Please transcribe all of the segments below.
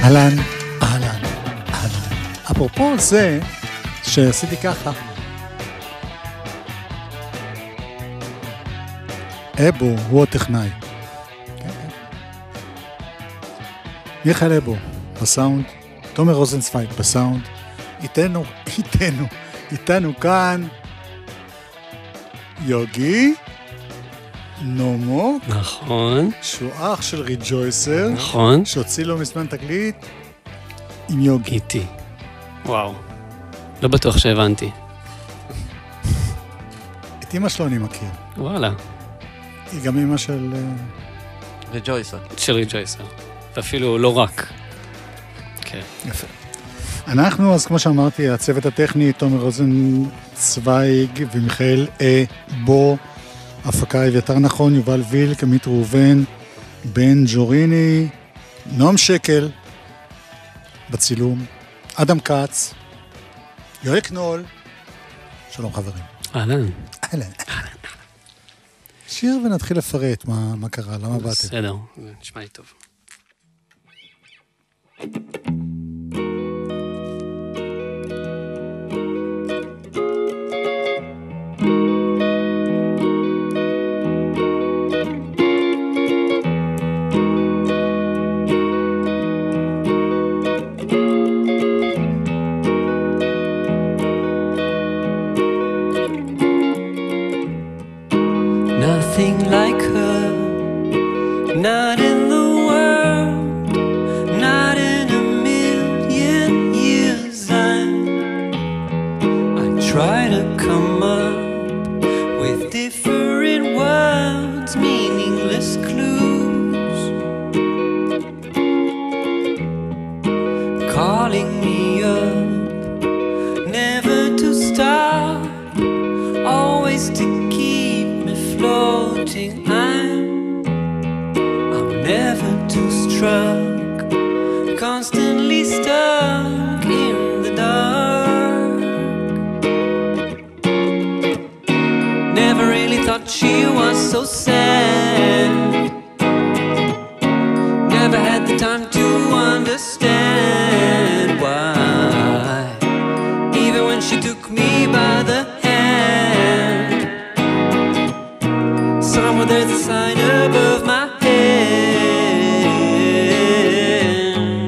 אהלן, אהלן, אהלן. אפרופו זה שעשיתי ככה. אבו הוא הטכנאי. מיכאל אבו בסאונד, תומר רוזנצוויג בסאונד, איתנו כאן יוגי נומו, נכון, שהוא אח של ריג'ויסר, נכון, שהוציא לו מזמן תקליט עם יוגי. איתי. וואו, לא בטוח שהבנתי. את אמא שלו אני מכיר. וואלה. היא גם אמא של ריג'ויסר. של ריג'ויסר. ואפילו לא רק. כן. יפה. אנחנו, אז כמו שאמרתי, הצוות הטכני, תומר רוזנצוויג ומיכאל אבו, הפקה אביתר נכון, יובל ויל, עמית ראובן, בן ג'וריני, נועם שקל, בצילום, אדם קץ, יואל קנול, שלום חברים. אהלן. אהלן. שיר ונתחיל לפרט מה קרה, למה באתם. בסדר, נשמע לי טוב. Nothing like her, not in the world, not in a million years. I try to come up with different words, meaningless clues, calling me up, never to stop, always to floating. I'm never too struck, constantly stuck in the dark. Never really thought she was so sad, never had the time to understand why, even when she took me by the somewhere there's a sign above my head.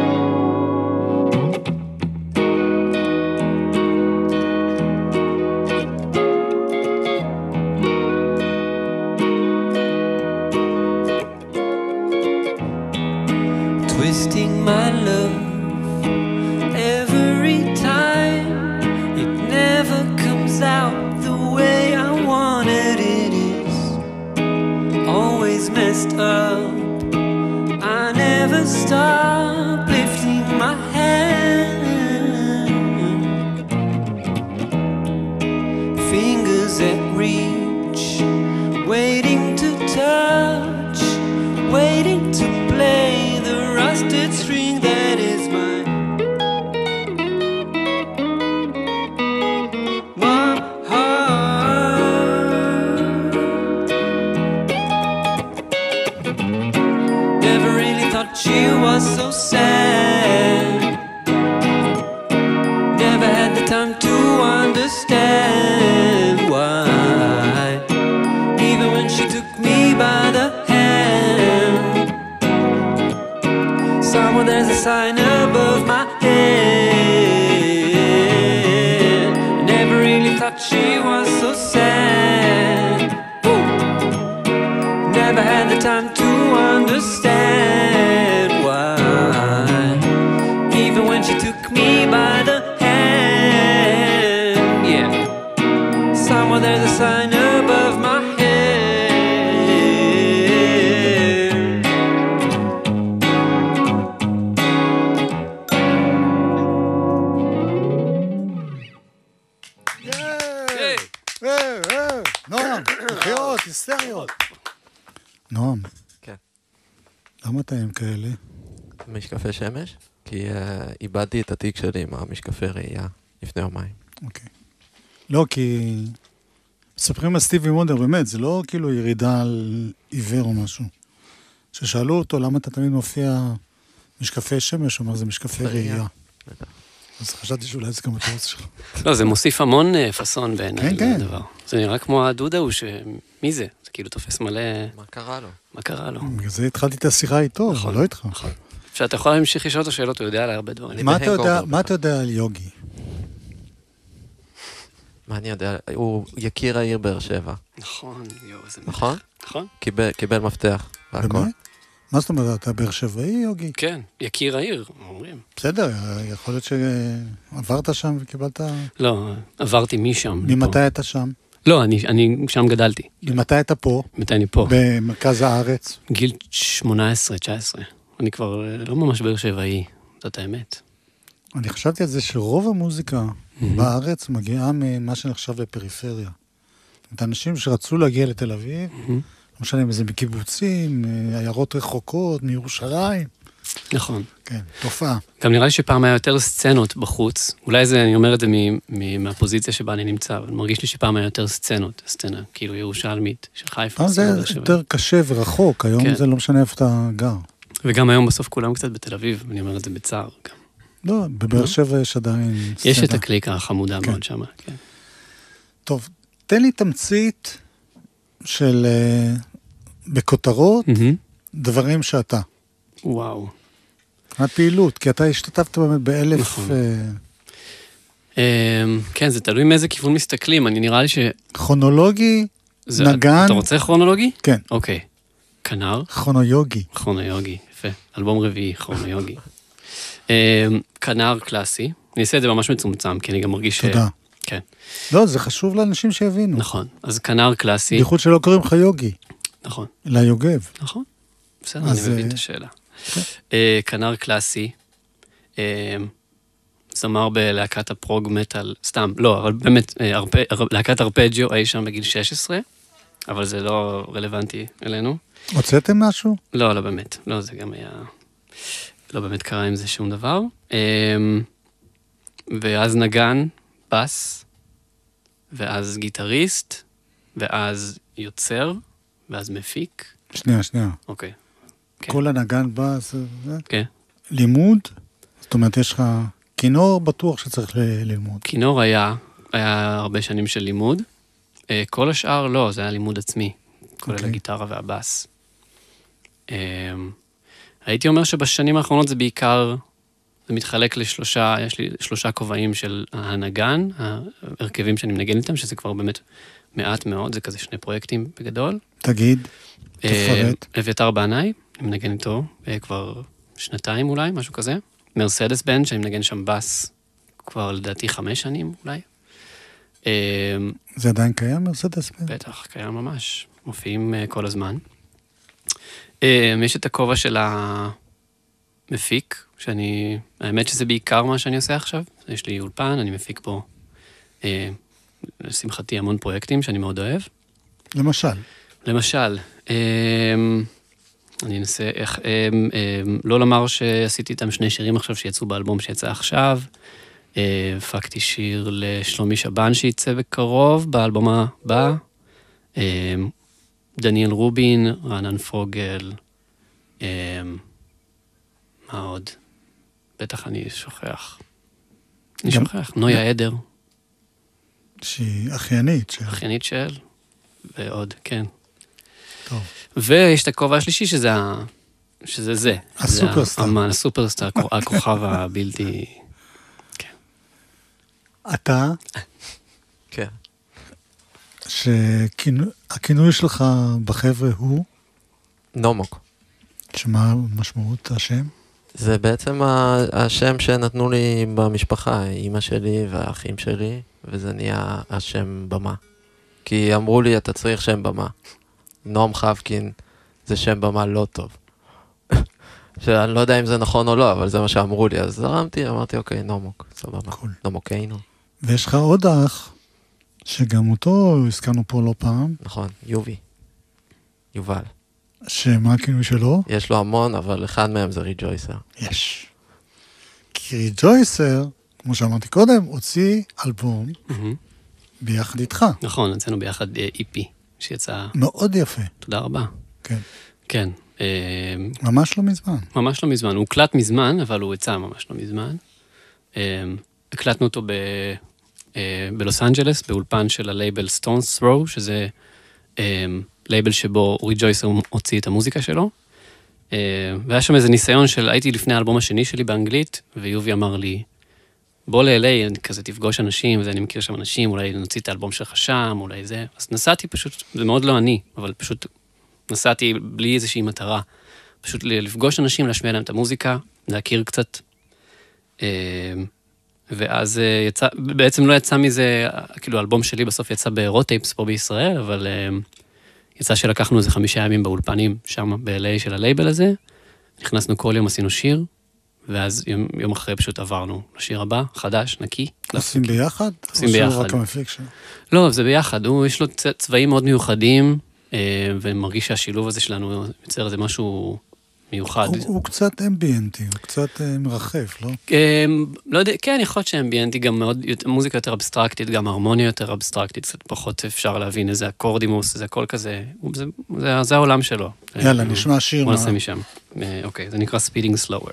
Twisting my love every time, it never comes out the way I wanted it. Always messed up, I never stop lifting my hand, fingers that reach, waiting to touch, waiting to play the rusted string that is mine. My heart never really thought she was so sad, never had the time to understand why, even when she took me by the hand, somewhere there's a sign above my head. Never really thought she was so sad, never had the time to understand why, even when she took me by the hand, yeah, somewhere there's a sign above my head. נועם, בחיות, היסטריות. נועם. כן. למה אתה עם כאלה? משקפי שמש? כי איבדתי את התיק שלי עם המשקפי ראייה לפני יומיים. אוקיי. לא, כי מספרים על סטיבי וונדר, באמת, זה לא כאילו ירידה על עיוור או משהו. ששאלו אותו למה אתה תמיד מופיע משקפי שמש, אומר, זה משקפי ראייה. ראייה. אז חשבתי שאולי זה גם התירוץ שלך. לא, זה מוסיף המון פאסון בעיניי. כן, כן. לדבר. זה נראה כמו הדודה הוא מי זה? זה כאילו תופס מלא... מה קרה לו? מה קרה לו? בגלל זה התחלתי את השיחה איתו, נכון, אבל לא איתך. נכון. שאתה יכול להמשיך לשאול אותו שאלות, הוא יודע עליי הרבה דברים. מה אתה יודע על יוגי? מה אני יודע? הוא יקיר העיר באר שבע. נכון, יואו, זה... נכון? נכון? קיבל מפתח. והכל. באמת? מה זאת אומרת, אתה באר שבעי יוגי? כן, יקיר העיר, אומרים. בסדר, יכול להיות שעברת שם וקיבלת... לא, עברתי משם. ממתי אתה שם? לא, אני שם גדלתי. ממתי אתה פה? מתי אני פה? במרכז הארץ? גיל 18, 19. אני כבר לא ממש באר שבעי, זאת האמת. אני חשבתי על זה שרוב המוזיקה בארץ מגיעה ממה שנחשב לפריפריה. את האנשים שרצו להגיע לתל אביב, לא משנה אם זה מקיבוצים, עיירות רחוקות, מירושלים. נכון. כן, תופעה. גם נראה לי שפעם היה יותר סצנות בחוץ. אולי זה, אני אומר את זה מהפוזיציה שבה אני נמצא, אבל מרגיש לי שפעם היה יותר סצנה, כאילו ירושלמית, של חיפה. פעם זה יותר קשה ורחוק, היום זה לא משנה איפה אתה גר. וגם היום בסוף כולם קצת בתל אביב, אני אומר את זה בצער גם. לא, בבאר שבע יש עדיין סצנה. יש את הקליקה החמודה מאוד שם, כן. טוב, תן לי תמצית של בכותרות, דברים שאתה. וואו. הפעילות, כי אתה השתתפת באמת באלף... נכון. כן, זה תלוי מאיזה כיוון מסתכלים, אני נראה לי ש... כרונולוגי, נגן... אתה רוצה כרונולוגי? כן. אוקיי. כנר. כרונויוגי. כרונויוגי, יפה. אלבום רביעי, כרונויוגי. כנר קלאסי. אני אעשה את זה ממש מצומצם, כי אני גם מרגיש ש... תודה. כן. לא, זה חשוב לאנשים שיבינו. נכון. אז כנר קלאסי. בייחוד שלא קוראים לך יוגי. נכון. אלא יוגב. נכון. בסדר, אני מבין את השאלה. כנר קלאסי. זמר בלהקת הפרוג מטל, סתם, לא, אבל באמת, להקת ארפג'יו אי שם בגיל 16, אבל זה לא רלוונטי אלינו. הוצאתם משהו? לא, לא באמת. לא, זה גם היה... לא באמת קרה עם זה שום דבר. ואז נגן, בס, ואז גיטריסט, ואז יוצר, ואז מפיק. שנייה. אוקיי. כל הנגן בא, כן. לימוד? זאת אומרת, יש לך כינור בטוח שצריך ללמוד. כינור היה הרבה שנים של לימוד. כל השאר לא, זה היה לימוד עצמי. כולל הגיטרה והבס. הייתי אומר שבשנים האחרונות זה בעיקר, זה מתחלק לשלושה, יש לי 3 כובעים של הנגן, ההרכבים שאני מנגן איתם, שזה כבר באמת מעט מאוד, זה כזה 2 פרויקטים בגדול. תגיד, תפרט. אביתר בנאי, אני מנגן איתו כבר 2 אולי, משהו כזה. מרסדס בנד, שאני מנגן שם בס כבר לדעתי 5 שנים אולי. זה עדיין קיים, מרסדס בנד? בטח, קיים ממש. מופיעים כל הזמן. יש את הכובע של המפיק, האמת שזה בעיקר מה שאני עושה עכשיו. יש לי אולפן, אני מפיק פה, לשמחתי, המון פרויקטים שאני מאוד אוהב. למשל, אני אנסה לא לומר שעשיתי איתם 2 שירים עכשיו שיצאו באלבום שיצא עכשיו. הפקתי שיר לשלומי שבן שיצא בקרוב, באלבום הבא. דניאל רובין, רענן פוגל, מה עוד? בטח אני שוכח. נויה עדר. שהיא אחיינית. אחיינית של, ועוד, כן. טוב. ויש את הכובע השלישי שזה זה. הסופרסטאר. הסופרסטאר, הכוכב הבלתי... כן. אתה? כן. שהכינוי שלך בחבר'ה הוא? נומוק. שמה משמעות השם? זה בעצם השם שנתנו לי במשפחה, אמא שלי והאחים שלי, וזה נהיה השם במה. כי אמרו לי, אתה צריך שם במה. נועם חבקין זה שם במה לא טוב. שאני לא יודע אם זה נכון או לא, אבל זה מה שאמרו לי, אז זרמתי, אמרתי, אוקיי, נומוק, סבבה. נומוקיינו. ויש לך עוד אח, שגם אותו הזכרנו פה לא פעם. נכון, יובל. שמה הכינוי שלו? יש לו המון, אבל אחד מהם זה ריג'ויסר. יש. כי ריג'ויסר, כמו שאמרתי קודם, הוציא אלבום ביחד איתך. נכון, אצלנו ביחד איפי, שיצא... מאוד יפה. תודה רבה. כן. כן. ממש לא מזמן. ממש לא מזמן. הוא הוקלט מזמן, אבל הוא יצא ממש לא מזמן. הקלטנו אותו בלוס אנג'לס, באולפן של הלייבל Stones Throw, שזה לייבל שבו אורי ג'ויסר הוציא את המוזיקה שלו. והיה שם איזה ניסיון הייתי לפני האלבום השני שלי באנגלית, ויובי אמר לי, בוא ל-LA, אני כזה תפגוש אנשים, ואני מכיר שם אנשים, אולי נוציא את האלבום שלך שם, אולי זה. אז נסעתי פשוט, זה מאוד לא אני, אבל פשוט נסעתי בלי איזושהי מטרה. פשוט לפגוש אנשים, להשמיע להם את המוזיקה, להכיר קצת. ואז יצא, בעצם לא יצא מזה, כאילו האלבום שלי בסוף יצא ברוטייפס פה בישראל, אבל יצא שלקחנו איזה 5 ימים באולפנים שם ב-LA של הלייבל הזה, נכנסנו כל יום, עשינו שיר, ואז יום אחרי פשוט עברנו לשיר הבא, חדש, נקי. עושים ביחד? עושים ביחד. או שהוא רק המפיק שלו? לא, זה ביחד, יש לו צבעים מאוד מיוחדים, ומרגיש שהשילוב הזה שלנו יוצר איזה משהו מיוחד. הוא קצת אמביינטי, הוא קצת מרחף, לא? לא יודע, כן, יכול להיות שאמביינטי גם מאוד, מוזיקה יותר אבסטרקטית, גם הרמוניה יותר אבסטרקטית, קצת פחות אפשר להבין איזה אקורדימוס, איזה הכל כזה, זה העולם שלו. יאללה, נשמע שיר. בוא נעשה משם. אוקיי, זה נקרא Speeding Slower.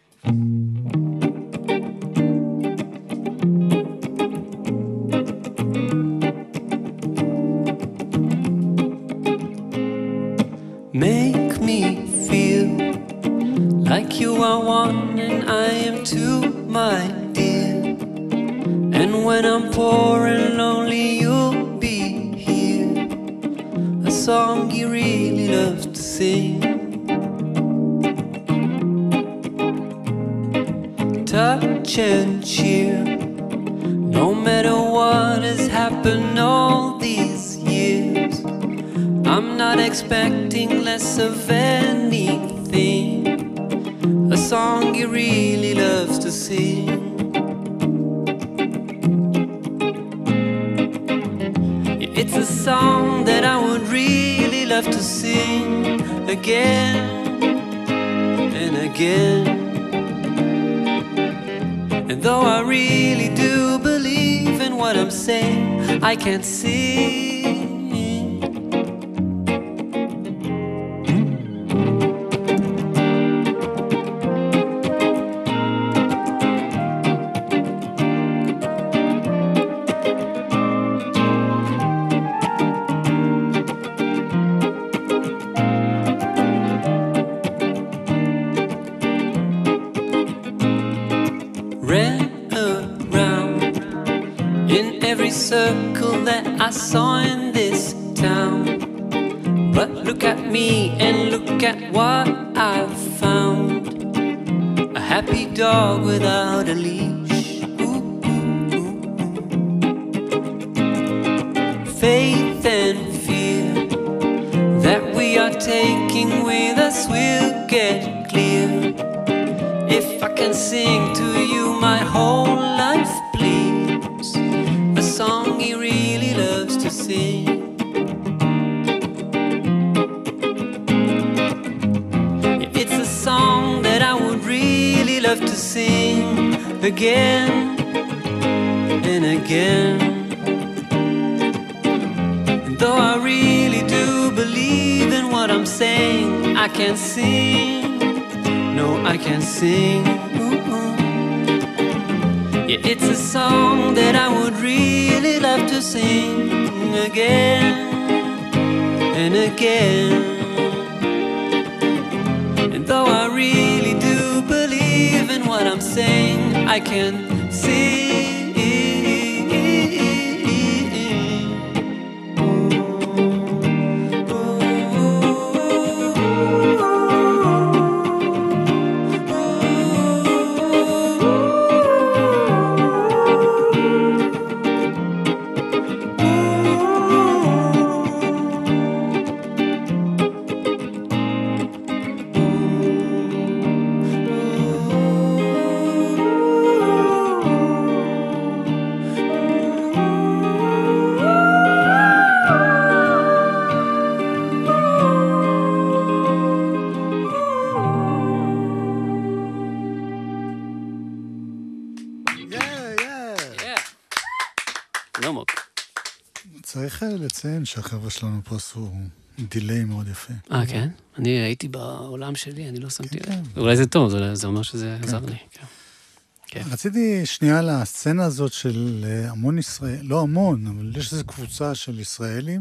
Make me feel like you are one and I am two, my dear. And when I'm poor and lonely, you'll be here. A song you really love to sing. Touch and cheer, no matter what has happened all these years. I'm not expecting less of anything. A song he really loves to sing. Yeah, it's a song that I would really love to sing again and again. And though I really do believe in what I'm saying, I can't sing. Circle that I saw in this town. But look at me and look at what I've found. A happy dog without a leash. Ooh, ooh, ooh. Faith and fear that we are taking with us will get clear. If I can sing to you my whole life, please. A song he really loves to sing. It's a song that I would really love to sing again and again. And though I really do believe in what I'm saying, I can't sing. No, I can't sing. Yeah, it's a song that I would really love to sing again and again. And though I really do believe in what I'm saying, I can sing. צריך לציין שהחבר'ה שלנו פה עשו דיליי מאוד יפה. כן? אני הייתי בעולם שלי, אני לא שמתי כן. לב. אולי זה טוב, זה אומר שזה עזר לי. כן. רציתי שנייה לסצנה הזאת של המון ישראל, לא המון, אבל יש איזו קבוצה של ישראלים,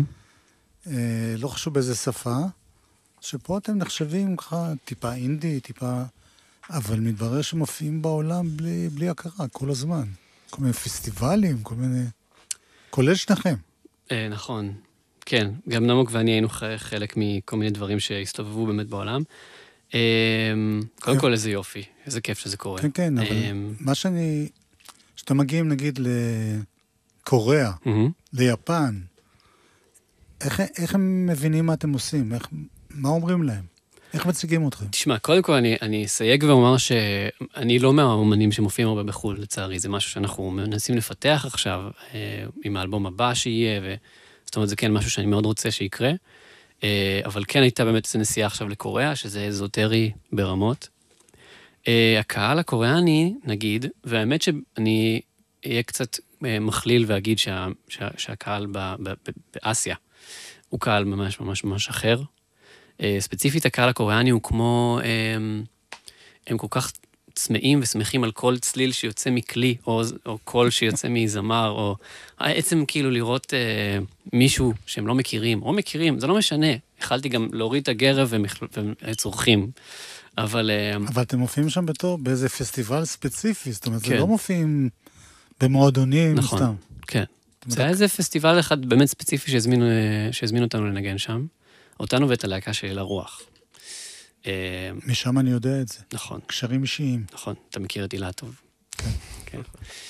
לא חשוב באיזה שפה, שפה אתם נחשבים ככה טיפה אינדי, טיפה, אבל מתברר שמופיעים בעולם בלי הכרה, כל הזמן. כל מיני פסטיבלים, כל מיני... כולל שניכם. נכון. כן, גם נמוק ואני היינו חלק מכל מיני דברים שהסתובבו באמת בעולם. קודם כל, איזה יופי, איזה כיף שזה קורה. כן, כן, אבל מה שאתם מגיעים נגיד לקוריאה, ליפן, איך הם מבינים מה אתם עושים? מה אומרים להם? איך מציגים אתכם? תשמע, קודם כל אני אסייג ואומר שאני לא מהאומנים שמופיעים הרבה בחו"ל, לצערי. זה משהו שאנחנו מנסים לפתח עכשיו, עם האלבום הבא שיהיה, זאת אומרת, זה כן משהו שאני מאוד רוצה שיקרה. אבל כן הייתה באמת איזו נסיעה עכשיו לקוריאה, שזה אזוטרי ברמות. הקהל הקוריאני, נגיד, והאמת שאני אהיה קצת מכליל ואגיד שהקהל באסיה הוא קהל ממש ממש ממש אחר. ספציפית, הקהל הקוריאני הוא כמו, הם כל כך צמאים ושמחים על כל צליל שיוצא מכלי, או קול שיוצא מזמר, או עצם כאילו לראות מישהו שהם לא מכירים, או מכירים, זה לא משנה. יכלתי גם להוריד את הגרב והם צורכים. אבל אתם מופיעים שם באיזה פסטיבל ספציפי, זאת אומרת, זה לא מופיעים במועדונים, סתם. נכון, כן. זה היה איזה פסטיבל אחד באמת ספציפי שהזמינו אותנו לנגן שם, אותנו ואת הלהקה של לרוח. משם אני יודע את זה. נכון. קשרים אישיים. נכון, אתה מכיר את אילטוב. כן.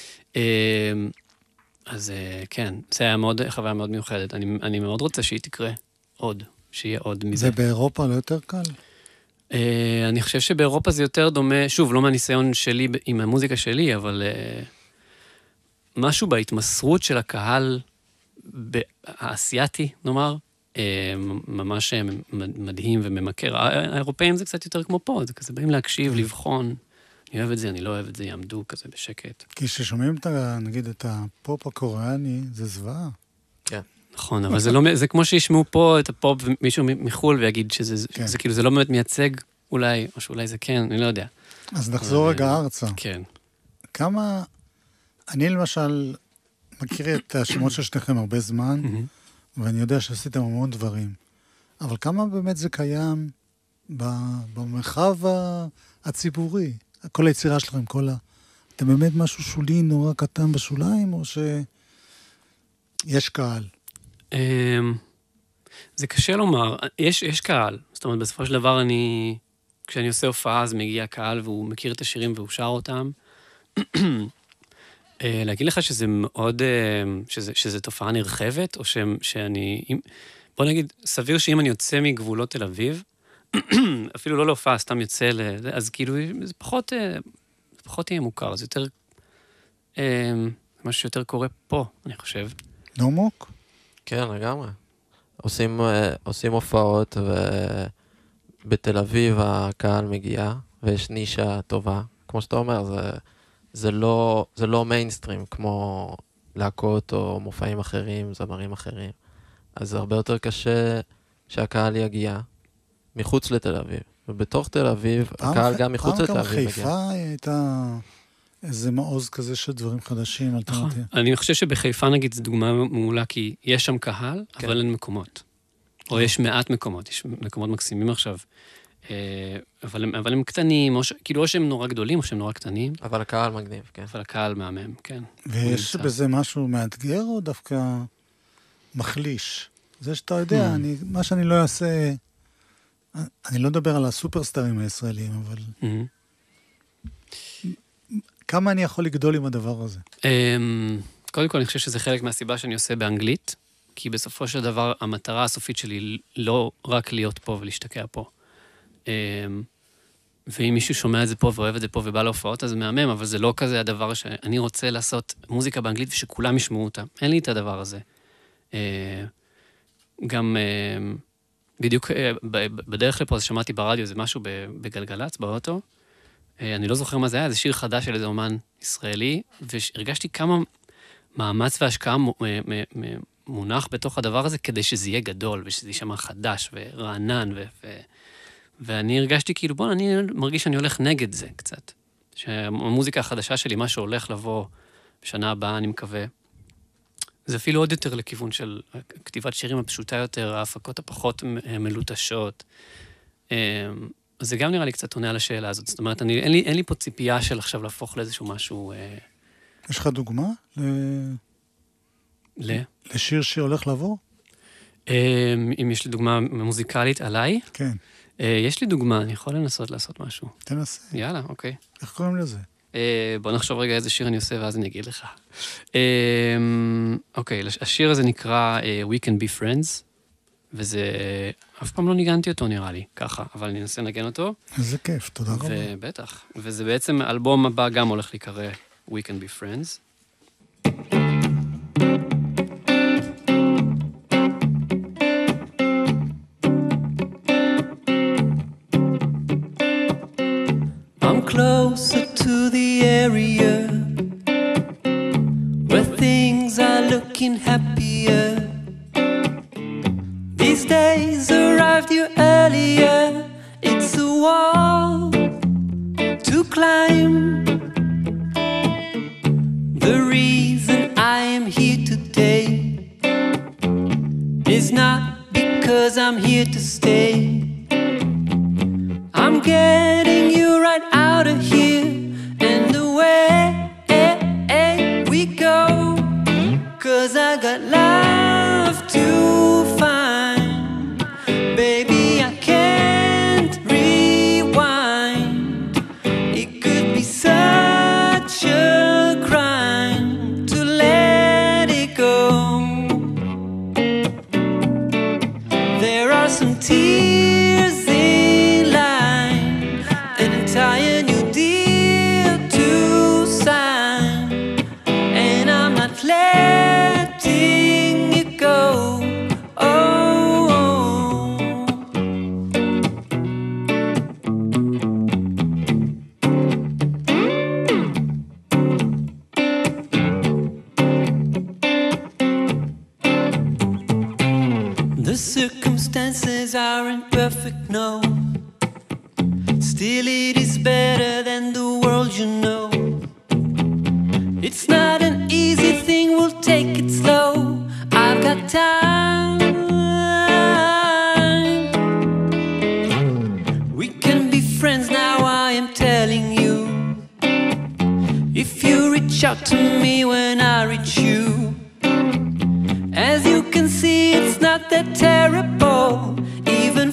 אז כן, זה היה חוויה מאוד מיוחדת. אני מאוד רוצה שהיא תקרה עוד, שיהיה עוד מזה. זה באירופה לא יותר קל? אני חושב שבאירופה זה יותר דומה, שוב, לא מהניסיון שלי עם המוזיקה שלי, אבל משהו בהתמסרות של הקהל האסייתי, נאמר, ממש מדהים וממכר. האירופאים זה קצת יותר כמו פה, זה כזה באים להקשיב, לבחון. אני אוהב את זה, אני לא אוהב את זה, יעמדו כזה בשקט. כי כששומעים נגיד את הפופ הקוריאני, זה זוועה. כן. נכון, אבל זה כמו שישמעו פה את הפופ ומישהו מחול ויגיד שזה כאילו, זה לא באמת מייצג אולי, או שאולי זה כן, אני לא יודע. אז נחזור רגע ארצה. כן. כמה, אני למשל מכיר את השמות של שניכם הרבה זמן, ואני יודע שעשיתם המון דברים. אבל כמה באמת זה קיים במרחב הציבורי? כל היצירה שלכם, אתם באמת משהו שולי נורא קטן בשוליים, או שיש קהל? זה קשה לומר. יש קהל. זאת אומרת, בסופו של דבר כשאני עושה הופעה, אז מגיע קהל והוא מכיר את השירים והוא שר אותם. להגיד לך שזה מאוד, שזה תופעה נרחבת, או שאני, בוא נגיד, סביר שאם אני יוצא מגבולות תל אביב, אפילו לא להופעה, סתם יוצא אז כאילו, זה פחות יהיה מוכר, זה יותר, משהו שיותר קורה פה, אני חושב. נעמוק? כן, לגמרי. עושים הופעות, ובתל אביב הקהל מגיע, ויש נישה טובה. כמו שאתה אומר, זה לא מיינסטרים, כמו להקות או מופעים אחרים, זמרים אחרים. אז זה הרבה יותר קשה שהקהל יגיע מחוץ לתל אביב. ובתוך תל אביב, הקהל גם מחוץ לתל אביב מגיע. חיפה הייתה איזה מעוז כזה של דברים חדשים, אלטרנטיביים. אני חושב שבחיפה נגיד זו דוגמה מעולה, כי יש שם קהל, אבל אין מקומות. או יש מעט מקומות, יש מקומות מקסימים עכשיו. אבל הם קטנים, כאילו או שהם נורא גדולים, או שהם נורא קטנים. אבל הקהל מגניב, כן. אבל הקהל מהמם, כן. ויש בזה משהו מאתגר, או דווקא מחליש? זה שאתה יודע, מה שאני לא אעשה, אני לא מדבר על הסופרסטארים הישראלים, אבל כמה אני יכול לגדול עם הדבר הזה? קודם כל, אני חושב שזה חלק מהסיבה שאני עושה באנגלית, כי בסופו של דבר, המטרה הסופית שלי לא רק להיות פה ולהשתקע פה. ואם מישהו שומע את זה פה ואוהב את זה פה ובא להופעות, אז זה מהמם, אבל זה לא כזה הדבר שאני רוצה לעשות מוזיקה באנגלית ושכולם ישמעו אותה. אין לי את הדבר הזה. גם בדיוק בדרך לפה, אז שמעתי ברדיו, זה משהו בגלגלץ, באוטו. אני לא זוכר מה זה היה, זה שיר חדש של איזה אומן ישראלי, והרגשתי כמה מאמץ והשקעה מונח בתוך הדבר הזה כדי שזה יהיה גדול, ושזה יישמע חדש ורענן, ואני הרגשתי כאילו, בוא, אני מרגיש שאני הולך נגד זה קצת. שהמוזיקה החדשה שלי, מה שהולך לבוא בשנה הבאה, אני מקווה, זה אפילו עוד יותר לכיוון של כתיבת שירים הפשוטה יותר, ההפקות הפחות מלוטשות. אז זה גם נראה לי קצת עונה על השאלה הזאת. זאת אומרת, אין לי פה ציפייה של עכשיו להפוך לאיזשהו משהו... יש לך דוגמה לשיר שהולך לבוא? אם יש לי דוגמה מוזיקלית עליי? כן. יש לי דוגמה, אני יכול לנסות לעשות משהו. תנסה. יאללה, אוקיי. איך קוראים לזה? בוא נחשוב רגע איזה שיר אני עושה, ואז אני אגיד לך. אוקיי, השיר הזה נקרא We Can Be Friends, וזה... אף פעם לא ניגנתי אותו נראה לי, ככה, אבל אני אנסה לנגן אותו. איזה כיף, תודה רבה. בטח. וזה בעצם, האלבום הבא גם הולך להיקרא We Can Be Friends. I'm closer to the area where things are looking happier. These days arrived you earlier. It's a wall to climb. The reason I am here today is not because I'm here to stay. I'm getting you right out of here and away we go. 'Cause I got love to find. Baby, I can't rewind. It could be such a crime to let it go. There are some tears in line, an entire new deal to sign, and I'm not letting it go. The circumstances aren't perfect, no. Still it is better than the world you know. It's not an easy thing, we'll take it slow. I've got time. We can be friends now, I am telling you. If you reach out to me when I reach you. As you can see, it's not that terrible, even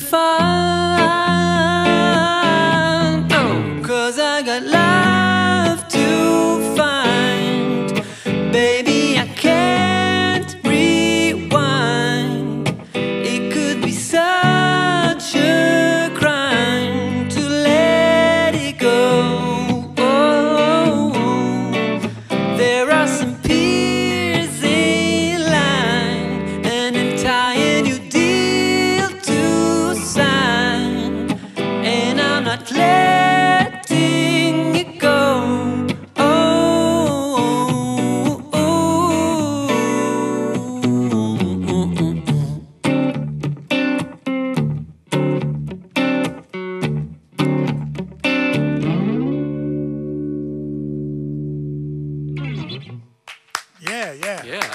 fun. Oh, 'cause I got love to find. Baby, I can't rewind. It could be such a crime to let it go. There are some peers in line, an entire new deal to sign, and I'm not letting it go. Yeah.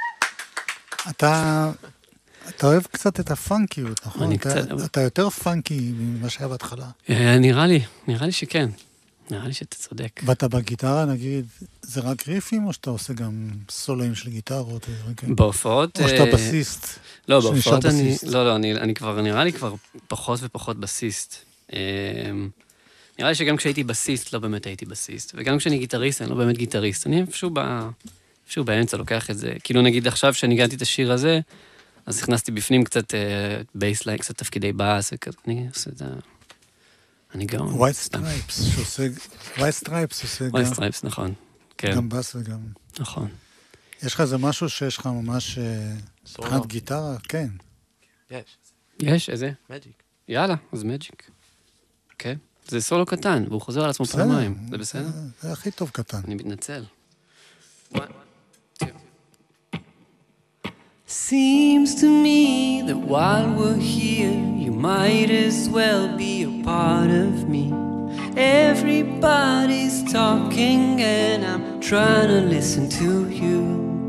אתה אוהב קצת את הפאנקיות, נכון? אני קצת... אתה יותר פאנקי ממה שהיה בהתחלה. נראה לי שכן. נראה לי שאתה צודק. ואתה בגיטרה, נגיד, זה רק ריפים, או שאתה עושה גם סולואים של גיטרות? בהופעות... או שאתה בסיסט? לא, בהופעות אני כבר, נראה לי כבר פחות ופחות בסיסט. נראה לי שגם כשהייתי בסיסט, לא באמת הייתי בסיסט. וגם כשאני גיטריסט, אני לא באמת גיטריסט. אני איפשהו באמצע לוקח את זה. כאילו נגיד עכשיו כשניגנתי את השיר הזה, אז הכנסתי בפנים קצת בייסליין, קצת תפקידי באס, וכזה, אני עושה את זה... אני גאון. ווייט סטרייפס, עושה ווייט סטרייפס, נכון. גם באס וגם... נכון. יש לך איזה משהו שיש לך ממש... מבחינת גיטרה? כן. יש, איזה? מג'יק. יאללה, אז מג'יק. כן. זה סולו קטן, והוא חוזר על עצמו פעמיים. זה בסדר? זה הכי טוב קטן. אני מתנצל. Seems to me that while we're here, you might as well be a part of me. Everybody's talking and I'm trying to listen to you.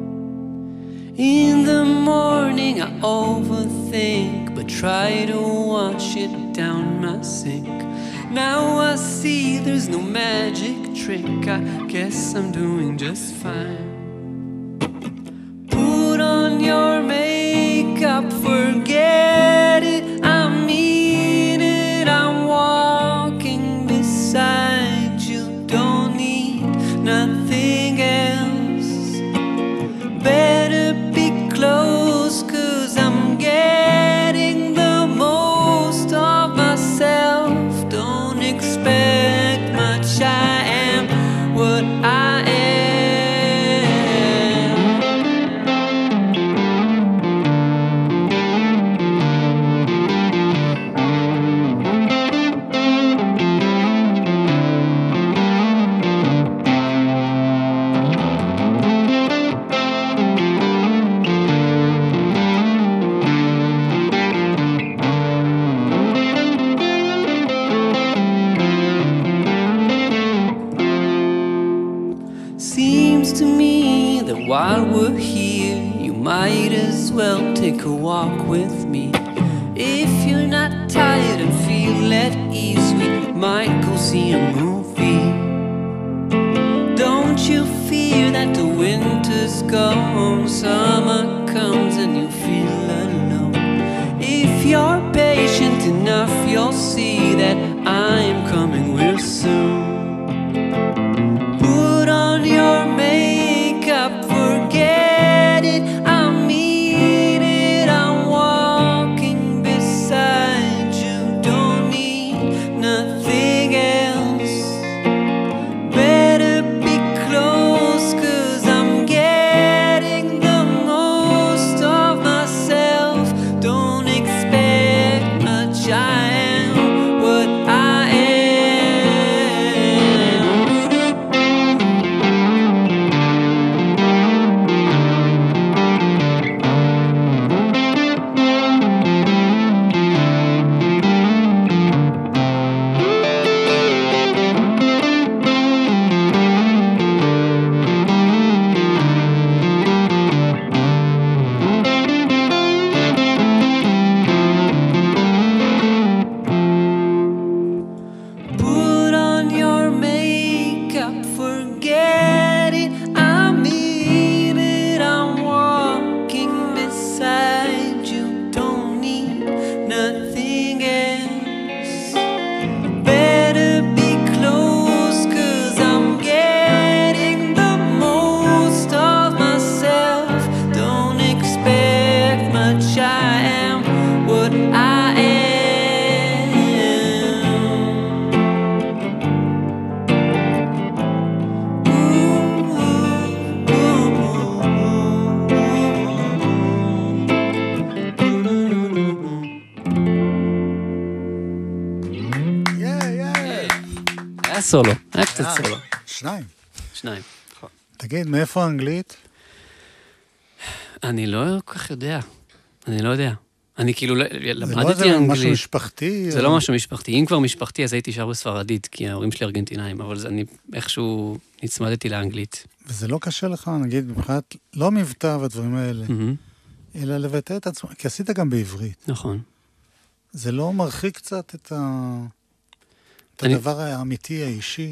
In the morning I overthink, but try to wash it down my sink. Now I see there's no magic trick, I guess I'm doing just fine. Put on your makeup, forget it, I mean it, I'm walking beside you, don't need nothing else. Better be close, 'cause I'm getting the most of myself. Don't expect much, I am what I am. Seems to me that while we're here, you might as well take a walk with me. If you're not tired and feel at ease, we might go see a movie. Don't you fear that the winter's gone, summer comes and you feel alone. If you're patient enough, you'll see that I'm coming real soon. Put on your makeup, forget it, I mean it, I'm walking beside you, don't need nothing else. Better be close, 'cause I'm getting the most of myself. Don't expect much, I am what I am. Put on your makeup, forget it, I mean it, I'm walking beside you, don't need nothing else. Better be close, 'cause I'm getting the most of myself. Don't expect much, I am what I am. היה סולו, היה קצת סולו. שניים. שניים. תגיד, מאיפה האנגלית? אני לא כל כך יודע. אני לא יודע. אני כאילו זה לא למדתי משהו אנגלית. משפחתי? זה לא משהו משפחתי. אם כבר משפחתי, אז הייתי שר בספרדית, כי ההורים שלי ארגנטינאים, אבל אני איכשהו נצמדתי לאנגלית. וזה לא קשה לך, נגיד, מבחינת, לא מבטא והדברים האלה, אלא לבטא את עצמך, כי עשית גם בעברית. נכון. זה לא מרחיק קצת את הדבר האמיתי, האישי?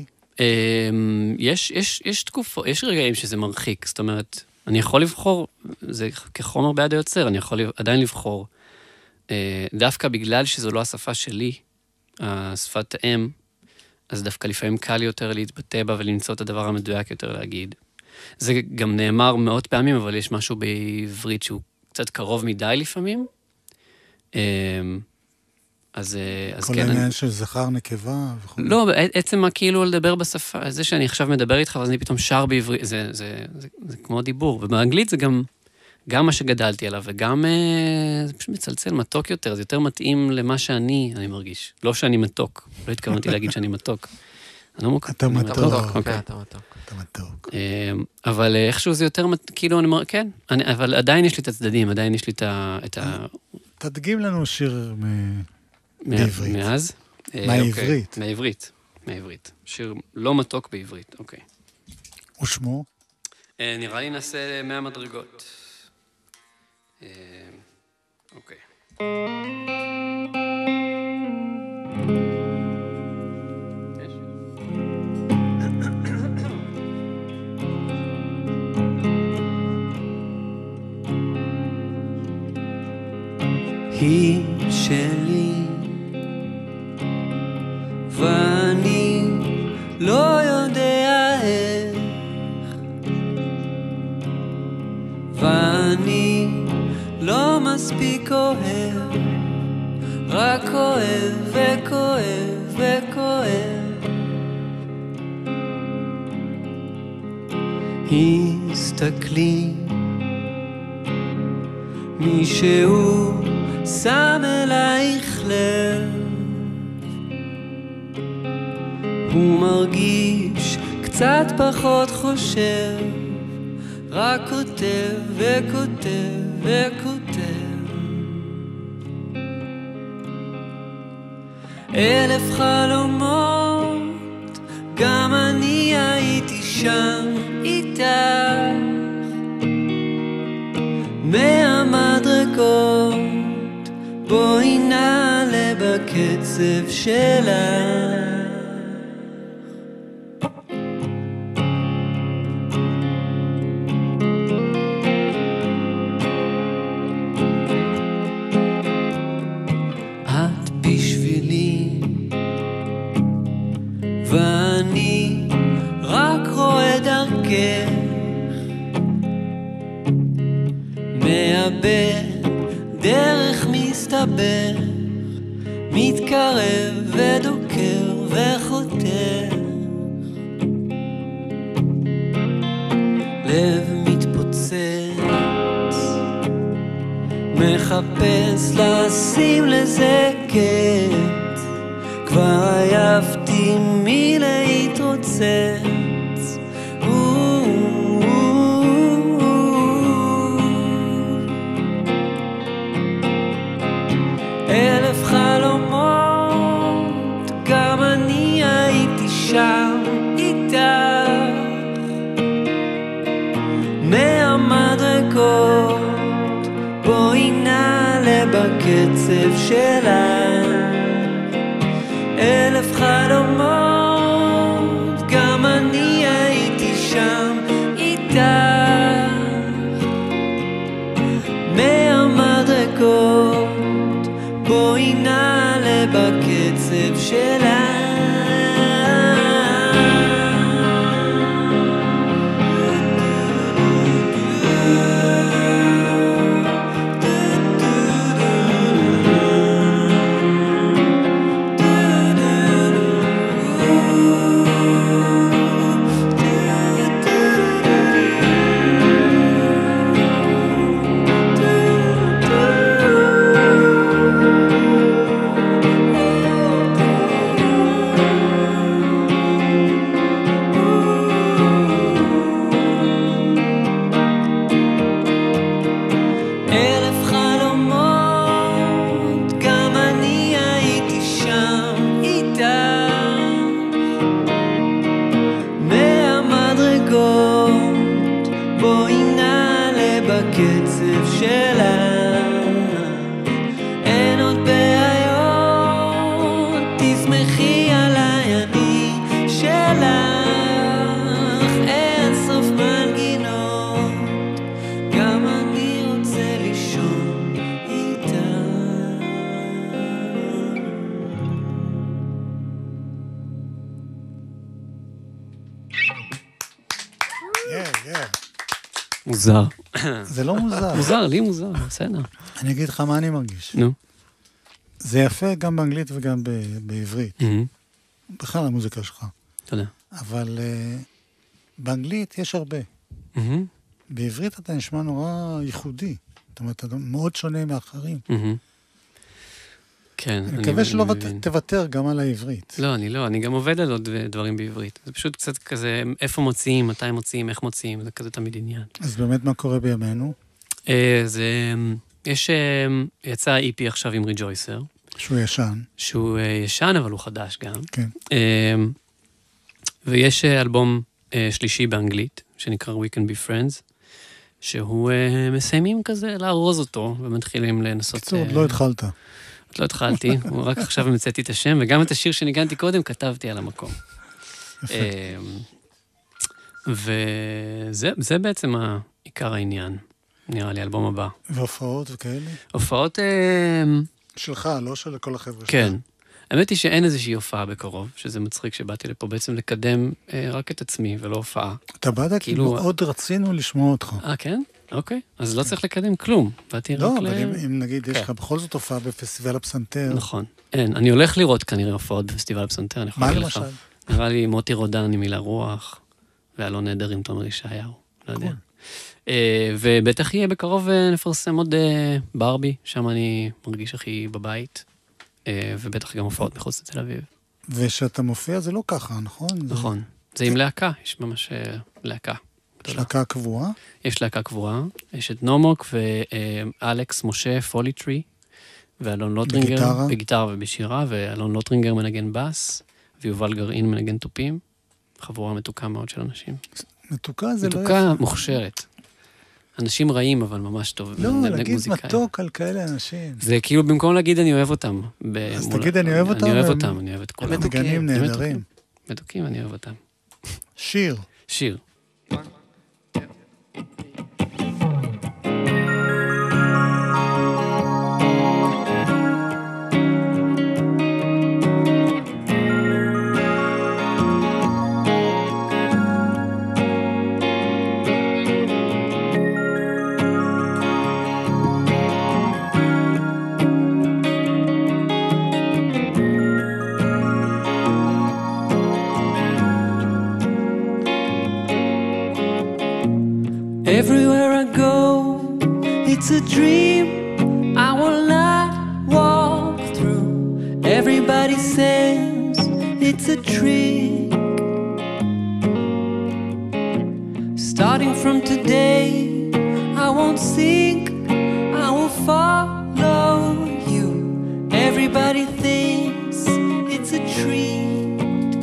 יש תקופות, יש רגעים שזה מרחיק, זאת אומרת, אני יכול לבחור, זה כחומר ביד היוצר, אני יכול עדיין לבחור, דווקא בגלל שזו לא השפה שלי, השפת האם, אז דווקא לפעמים קל יותר להתבטא בה ולמצוא את הדבר המדויק יותר להגיד. זה גם נאמר מאות פעמים, אבל יש משהו בעברית שהוא קצת קרוב מדי לפעמים. אז כל כן. העניין של זכר נקבה וכו'. לא, בעצם מה כאילו לדבר בשפה, זה שאני עכשיו מדבר איתך, אז אני פתאום שר בעברית, זה כמו דיבור, ובאנגלית זה גם מה שגדלתי עליו, וגם זה פשוט מצלצל מתוק יותר, זה יותר מתאים למה שאני מרגיש. לא שאני מתוק, לא התכוונתי להגיד שאני מתוק. אני לא מוכר. אתה מתוק. אוקיי. אתה מתוק. אתה מתוק. אבל איכשהו זה יותר, כאילו, אני אומר, כן, אבל עדיין יש לי את הצדדים, עדיין יש לי את ה... תדגים לנו שיר בעברית. מאז? מהעברית. מעברית. שיר לא מתוק בעברית, אוקיי. ושמו? נראה לי נעשה 100 מדרגות. אוקיי. היא שלי ואני לא יודע איך ואני לא מספיק אוהב רק אוהב וכואב וכואב הסתכלי מישהו שם אלייך לב הוא מרגיש קצת פחות חושב רק כותב וכותב וכותב 1000 חלומות גם אני הייתי שם איתך 100 מדרגות בואי נעלה בקצב שלך את בשבילי ואני רק רואה דרכך מאבד דרך מסתבר מתקרב ודוקר וחותר לב מתפוצץ מחפש לשים לזה קץ כבר עייפתי מלהתרוצץ 1000 חלומות גם אני הייתי שם איתך 100 מדרגות בואי נעלה בקצב שלך 1000 חלומות גם אני הייתי שם איתך 100 מדרגות בואי נעלה בקצב שלה מוזר. זה לא מוזר. מוזר, לי מוזר, בסדר. אני אגיד לך מה אני מרגיש. נו. זה יפה גם באנגלית וגם בעברית. בכלל המוזיקה שלך. תודה. אבל באנגלית יש הרבה. בעברית אתה נשמע נורא ייחודי. זאת אומרת, אתה מאוד שונה מאחרים. כן, אני מקווה שלא מבין. תוותר גם על העברית. לא, אני גם עובד על עוד דברים בעברית. זה פשוט קצת כזה, איפה מוציאים, מתי מוציאים, איך מוציאים, זה כזה תמיד עניין. אז באמת מה קורה בימינו? יצא EP עכשיו עם ריג'ויסר. שהוא ישן. שהוא ישן, אבל הוא חדש גם. כן. ויש אלבום שלישי באנגלית, שנקרא We Can Be Friends, שהוא מסיימים כזה לארוז אותו, ומתחילים לנסות... קיצור, עוד לא התחלת. עוד לא התחלתי, רק עכשיו המצאתי את השם, וגם את השיר שניגנתי קודם, כתבתי על המקום. יפה. וזה בעצם עיקר העניין, נראה לי, אלבום הבא. והופעות וכאלה? הופעות... שלך, לא של כל החבר'ה שלך. כן. האמת היא שאין איזושהי הופעה בקרוב, שזה מצחיק שבאתי לפה בעצם לקדם רק את עצמי ולא הופעה. אתה באת כי מאוד רצינו לשמוע אותך. כן? אוקיי. אז לא צריך לקדם כלום. באתי רק לא, אבל אם נגיד יש לך בכל זאת הופעה בפסטיבל הפסנתר. נכון. אין, אני הולך לראות כנראה הופעות בפסטיבל הפסנתר. מה למשל? נראה לי מוטי רודן עם מילה רוח, ואלון נדר עם תומר ישעיהו. לא יודע. ובטח יהיה בקרוב נפרסם עוד ברבי, שם אני מרגיש הכי בבית. ובטח גם הופעות מחוץ לתל אביב. ושאתה מופיע זה לא ככה, נכון? נכון. זה עם להקה, יש ממש להקה. יש להקה קבועה? יש להקה קבועה. יש את נומוק ואלכס משה פוליטרי, ואלון לוטרינגר. בגיטרה? בגיטרה ובשירה, ואלון לוטרינגר מנגן בס, ויובל גרעין מנגן תופים. חבורה מתוקה מאוד של אנשים. מתוקה זה לא יפה. מתוקה מוכשרת. אנשים רעים, אבל ממש טוב. לא, להגיד מתוק על כאלה אנשים. זה כאילו במקום להגיד אני אוהב אותם. אז תגיד אני אוהב אותם. אני אוהב אותם, אני אוהב את כולם. מתוקנים נהדרים. מתוקים, אני אוהב אותם. שיר. שיר. Everywhere I go, it's a dream I will not walk through. Everybody says it's a trick. Starting from today, I won't sink, I will follow you. Everybody thinks it's a treat.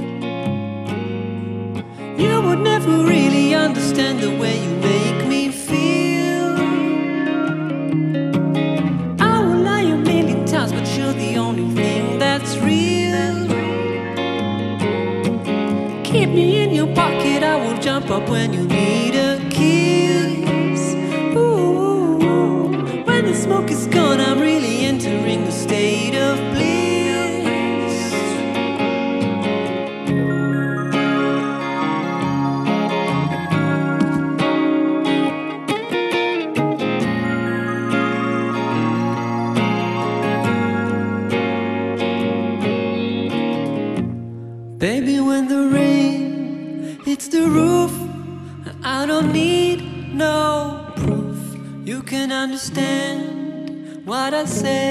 You would never really understand the way you make me feel. I will lie a million times, but you're the only thing that's real. Keep me in your pocket, I will jump up when you need a kiss. Ooh, when the smoke is gone, I'm really entering the state of bliss. Baby, when the rain hits the roof, I don't need no proof. You can understand what I say.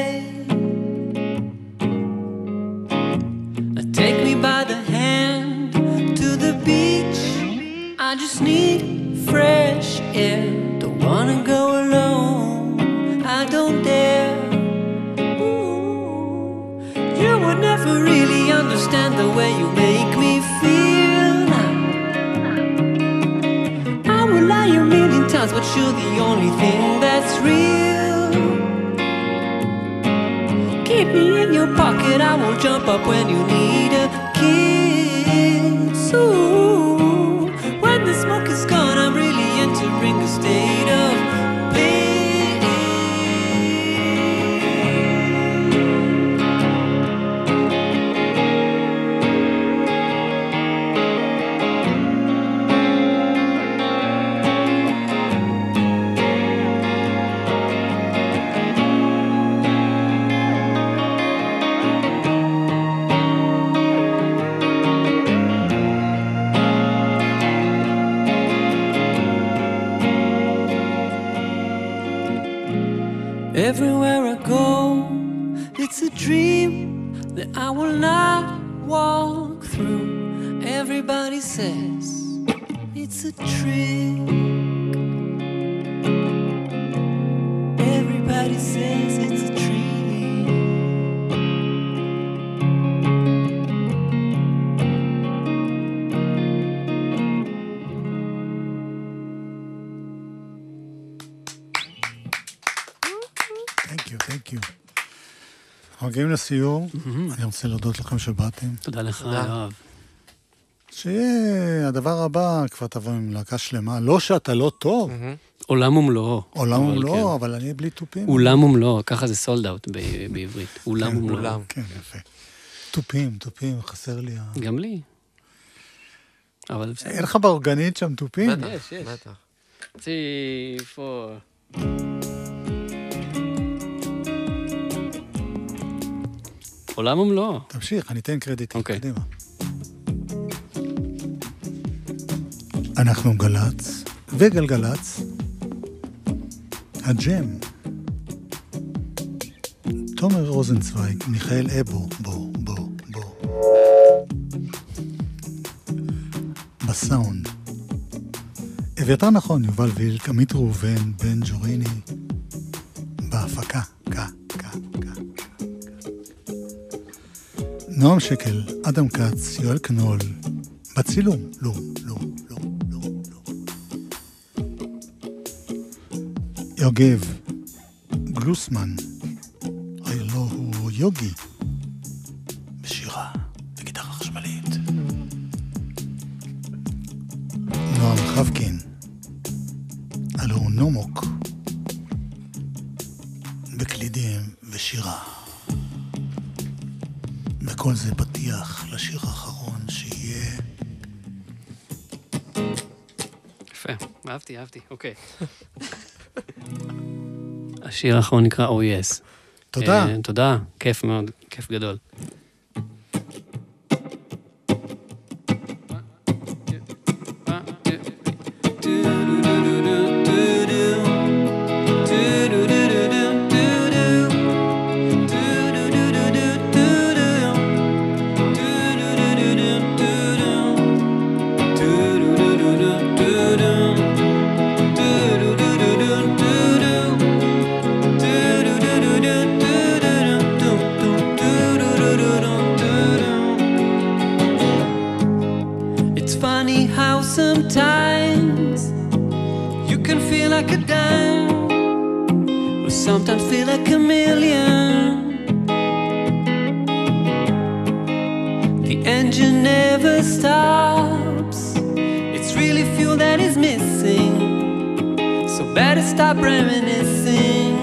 Take me by the hand to the beach. I just need fresh air. Don't wanna go alone, I don't dare. You would never really understand the way you make me feel. I will lie a million times, but you're the only thing that's real. Keep me in your pocket, I will jump up when you need a kiss. Ooh, when the smoke is gone, I'm really entering a state of bliss. Everywhere I go, it's a dream that I will not walk through. Everybody says it's a trick. Everybody says it's a trick. Thank you. אנחנו מגיעים לסיום. אני רוצה להודות לכם שבאתם. תודה לך, יואב. שיהיה הדבר הבא, כבר תבוא עם להקה שלמה. לא שאתה לא טוב. עולם ומלואו. עולם ומלואו, אבל אני בלי תופים. אולם ומלואו, ככה זה סולד אאוט בעברית. אולם ומלואו. כן, יפה. תופים, חסר לי. גם לי. אבל בסדר. אין לך באורגנית שם תופים? בטח, בטח. 3, 4. עולם ומלואו. תמשיך, אני אתן קרדיט. אוקיי. קדימה. אנחנו גלץ וגלגלץ. הג'ם. תומר רוזנצוויג, מיכאל אבו, בוא. בסאונד. אביתר נכון, יובל וילק, עמית ראובן, בן ג'וריני. בהפקה, נועם שקל, אדם קץ, יואל קנול, בצילום, לא. יוגב, גלוסמן, לא הוא יוגי, בשירה וגיטרה חשמלית. נועם חבקין, הלא הוא נומוק, בקלידים ושירה. וכל זה פתיח לשיר האחרון שיהיה... יפה, אהבתי, אוקיי. השיר האחרון נקרא Oh Yes. תודה. תודה, כיף מאוד, כיף גדול. Sometimes feel like a million. The engine never stops. It's really fuel that is missing. So better stop reminiscing.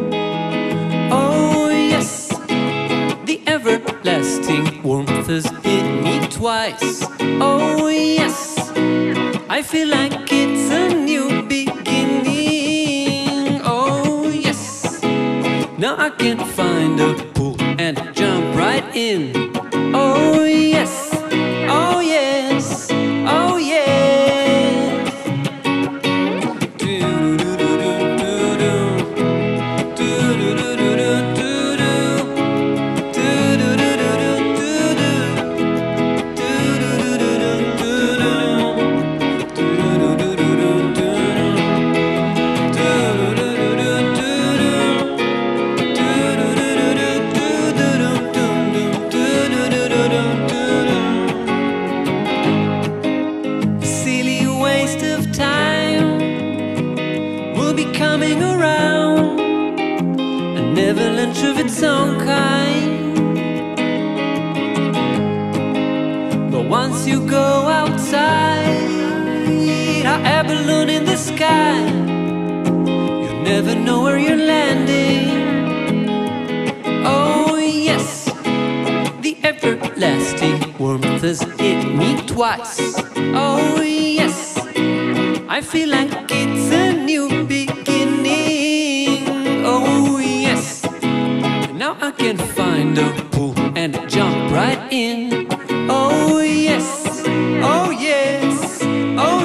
Oh yes, the everlasting warmth has hit me twice. Oh yes, I feel like it's a new beginning. Oh yes, now I can find a pool and jump right in. Oh yes, oh yes, oh yes. Of its own kind. But once you go outside, a air balloon in the sky, you never know where you're landing. Oh yes, the everlasting warmth has hit me twice. Oh yes, I feel like it's a new beginning. Oh yes, now I can find a pool and jump right in. Oh yes, oh yes, oh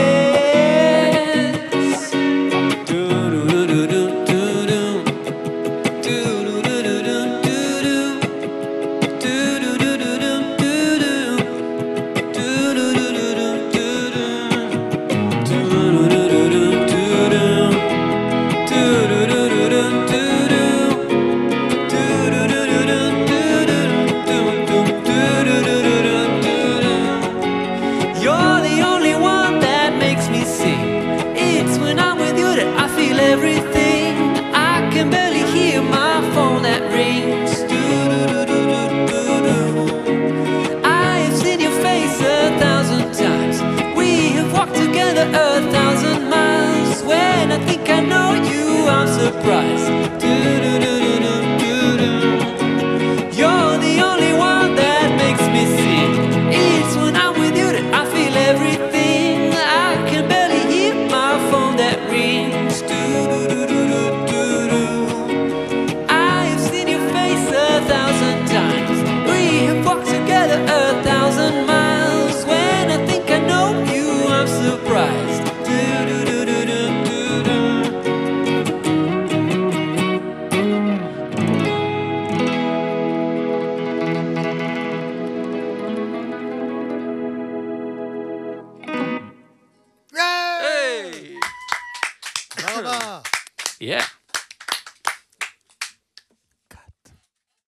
yes. Do do do do do do do do do do do do. together 1,000 miles. When I think I know you, I'm surprised. You're the only one that makes me sing. It's when I'm with you that I feel everything. I can barely hear my phone that rings. I've seen your face 1,000 times. We have walked together 1,000 miles. When I think I know you, I'm surprised. תודה רבה. Yeah.